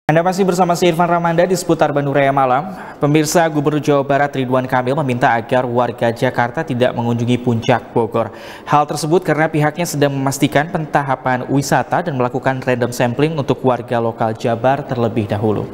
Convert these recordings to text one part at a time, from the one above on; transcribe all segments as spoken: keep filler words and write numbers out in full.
Anda masih bersama saya Irfan Ramanda di seputar Bandung Raya Malam. Pemirsa, Gubernur Jawa Barat Ridwan Kamil meminta agar warga Jakarta tidak mengunjungi Puncak Bogor. Hal tersebut karena pihaknya sedang memastikan pentahapan wisata dan melakukan random sampling untuk warga lokal Jabar terlebih dahulu.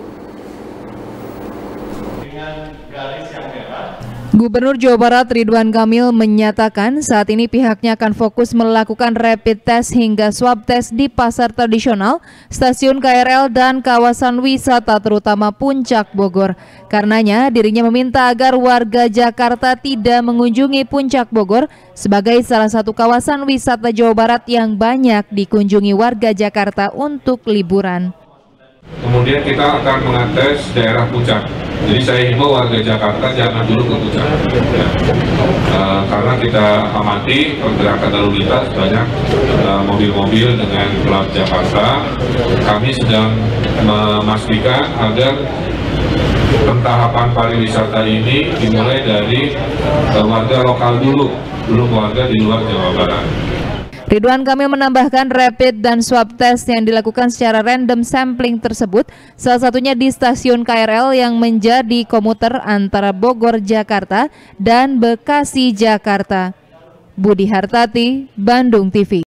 Gubernur Jawa Barat Ridwan Kamil menyatakan saat ini pihaknya akan fokus melakukan rapid test hingga swab test di pasar tradisional, stasiun K R L dan kawasan wisata terutama Puncak Bogor. Karenanya dirinya meminta agar warga Jakarta tidak mengunjungi Puncak Bogor sebagai salah satu kawasan wisata Jawa Barat yang banyak dikunjungi warga Jakarta untuk liburan. Kemudian kita akan mengetes daerah puncak. Jadi saya himbau warga Jakarta jangan dulu ke puncak, ya. Uh, karena kita amati pergerakan lalu lintas banyak mobil-mobil uh, dengan plat Jakarta. Kami sedang memastikan agar pentahapan pariwisata ini dimulai dari uh, warga lokal dulu, belum warga di luar Jawa Barat. Ridwan Kamil menambahkan rapid dan swab test yang dilakukan secara random sampling tersebut salah satunya di stasiun K R L yang menjadi komuter antara Bogor Jakarta dan Bekasi Jakarta. Budi Hartati, Bandung T V.